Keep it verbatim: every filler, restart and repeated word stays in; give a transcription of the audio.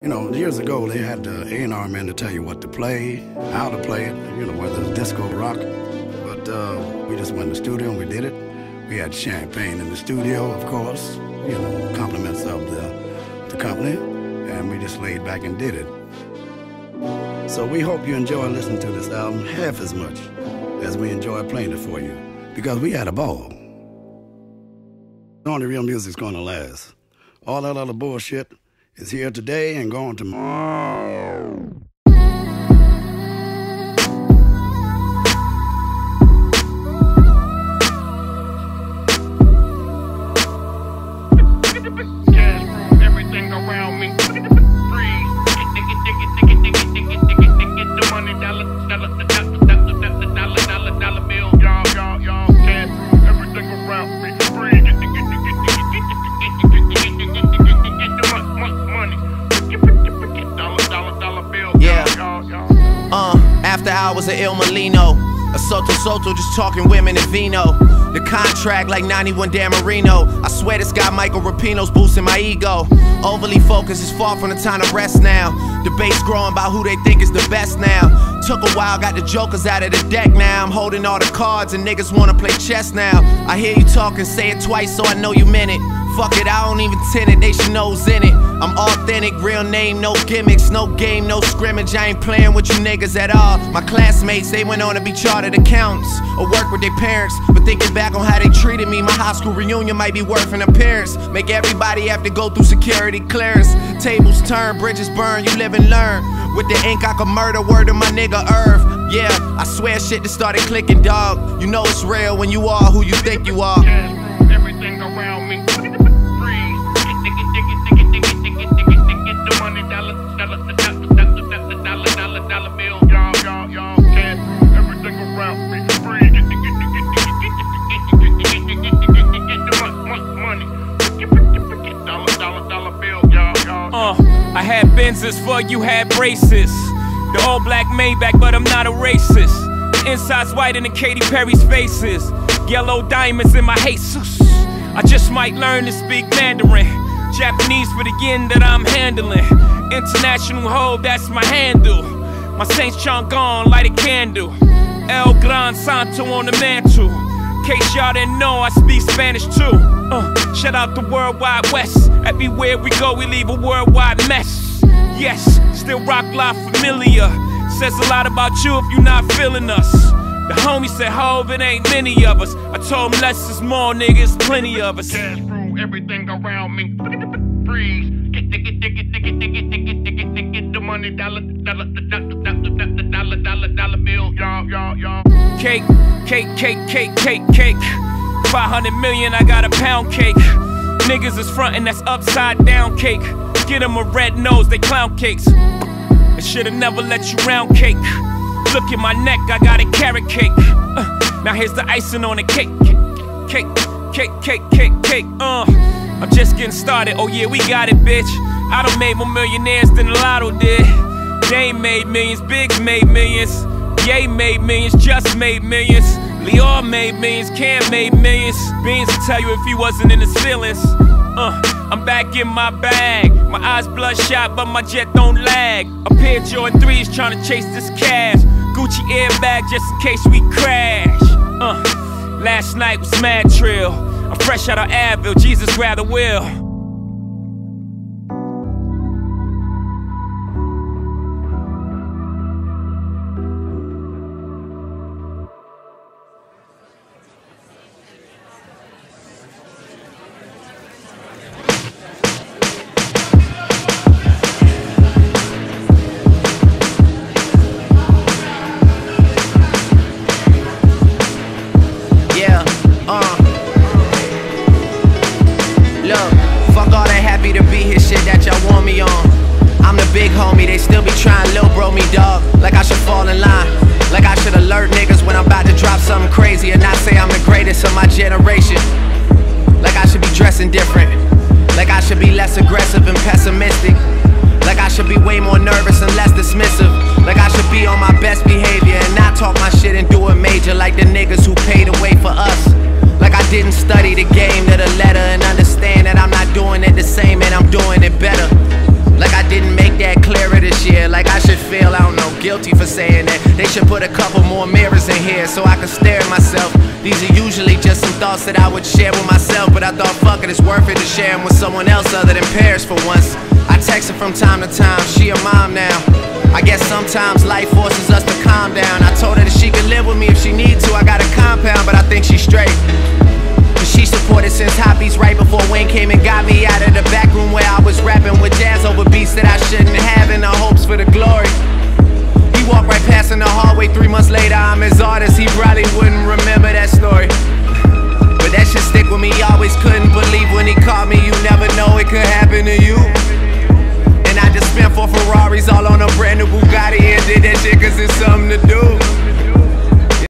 You know, years ago, they had the A and R man to tell you what to play, how to play it, you know, whether it's disco or rock. But uh, we just went in the studio and we did it. We had champagne in the studio, of course, you know, compliments of the, the company, and we just laid back and did it. So we hope you enjoy listening to this album half as much as we enjoy playing it for you, because we had a ball. Only real music's gonna last. All that other bullshit is here today and gone tomorrow. Everything around me freeze. The money dollar dollar dollar dollar dollar dollar bill. Y'all y'all y'all cash through everything around me freeze. Uh, after hours of Il Molino, a Soto Soto just talking women and vino. The contract like ninety-one Dan Marino. I swear this guy Michael Rapino's boosting my ego. Overly focused is far from the time to rest now. Debates growing about who they think is the best now. Took a while, got the jokers out of the deck now. I'm holding all the cards and niggas wanna play chess now. I hear you talking, say it twice so I know you meant it. Fuck it, I don't even tint it, they should know who's in it. I'm authentic, real name, no gimmicks, no game, no scrimmage. I ain't playing with you niggas at all. My classmates, they went on to be chartered accountants or work with their parents. But thinking back on how they treated me, my high school reunion might be worth an appearance. Make everybody have to go through security clearance. Tables turn, bridges burn, you live and learn. With the ink I could murder, word to my nigga Irv. Yeah, I swear shit just started clicking, dog. You know it's real when you are who you think you are. Everything around me Uh, I had Benzes for you had braces. The all black Maybach, but I'm not a racist. The inside's white and the Katy Perry's faces. Yellow diamonds in my Jesus. I just might learn to speak Mandarin. Japanese for the yen that I'm handling. International hoe, that's my handle. My Saint Chang'an, light a candle. El Gran Santo on the mantle. Case y'all didn't know, I speak Spanish too. Uh, shout out the Worldwide West. Everywhere we go, we leave a worldwide mess. Yes, still rock live familiar. Says a lot about you if you're not feeling us. The homie said, Hov, it ain't many of us. I told him less is more, niggas, plenty of us. Cash through everything around me freeze. Get the get the get the get the get the get the get the get the money dollar dollar dollar dollar dollar dollar dollar bill. Y'all y'all y'all. Cake, cake, cake, cake, cake, cake. five hundred million, I got a pound cake. Niggas is frontin', that's upside down cake. Get them a red nose, they clown cakes. I should've never let you round cake. Look at my neck, I got a carrot cake. Uh, now here's the icing on the cake. Cake, cake, cake, cake, cake, uh. I'm just getting started, oh yeah, we got it, bitch. I done made more millionaires than the Lotto did. Dame made millions, Biggs made millions. Ye made millions, Just made millions. Lior made millions, Cam made millions. Beans will tell you if he wasn't in his feelings. Uh, I'm back in my bag. My eyes bloodshot, but my jet don't lag. A pair of Jordan threes trying to chase this cash. Gucci airbag just in case we crash. Uh, last night was mad trill. I'm fresh out of Advil, Jesus rather will. To be here shit that y'all want me on. I'm the big homie, they still be trying lil bro me dog. Like I should fall in line. Like I should alert niggas when I'm about to drop something crazy and not say I'm the greatest of my generation. Like I should be dressing different. Like I should be less aggressive and pessimistic. Like I should be way more nervous and less dismissive. Like I should be on my best behavior and not talk my shit and do it major like the niggas who paid the way for us. Like I didn't study the game to the letter and understand that I'm not doing it the same and I'm doing it better. Like I didn't make that clearer this year. Like I should feel, I don't know, guilty for saying that. They should put a couple more mirrors in here so I can stare at myself. These are usually just some thoughts that I would share with myself, but I thought, fuck it, it's worth it to share them with someone else other than Paris for once. I text her from time to time, she a mom now. I guess sometimes life forces us to calm down. I told her that she could live with me if she need to. I got a compound, but I think she's straight. She supported since Hot Beats right before Wayne came and got me out of the back room where I was rapping with jazz over beats that I shouldn't have in the hopes for the glory. He walked right past in the hallway three months later, I'm his artist, he probably wouldn't remember that story. But that shit stick with me, always couldn't believe when he called me, you never know it could happen to you. And I just spent four Ferraris all on a brand new Bugatti and did that shit cause it's so